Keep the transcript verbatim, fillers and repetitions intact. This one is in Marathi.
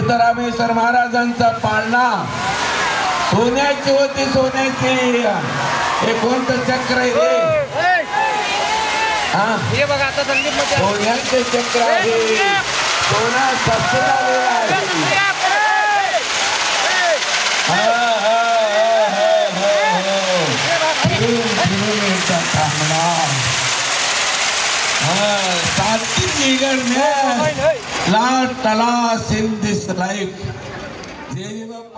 सिद्धरामेश्वर महाराजांचा पाळणा सोन्याची होती, सोन्याची. हे कोणतं चक्र आहे रे? हा, हे बघा आता संदीप मध्ये सोन्याचे चक्र आहे. सोना सजलेला आहे. हा, हा, हा, हा, हा. फिरून फिरून येतात थांबला. हा, सात्विक निगडण्या लाट तलास in this life. जय बाबा.